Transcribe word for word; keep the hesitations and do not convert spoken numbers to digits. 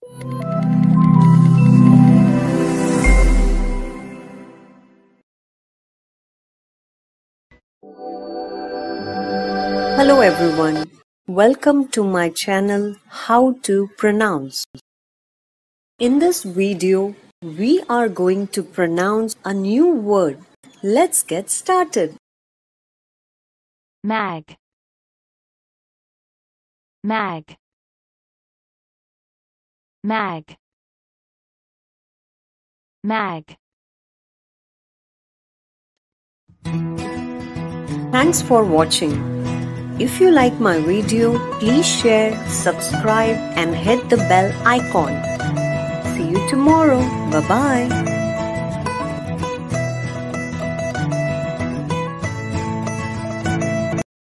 Hello everyone, welcome to my channel How to Pronounce. In this video, we are going to pronounce a new word. Let's get started. Mag. Mag. Mag. Mag. Thanks for watching. If you like my video, please share, subscribe and hit the bell icon. See you tomorrow. Bye-bye.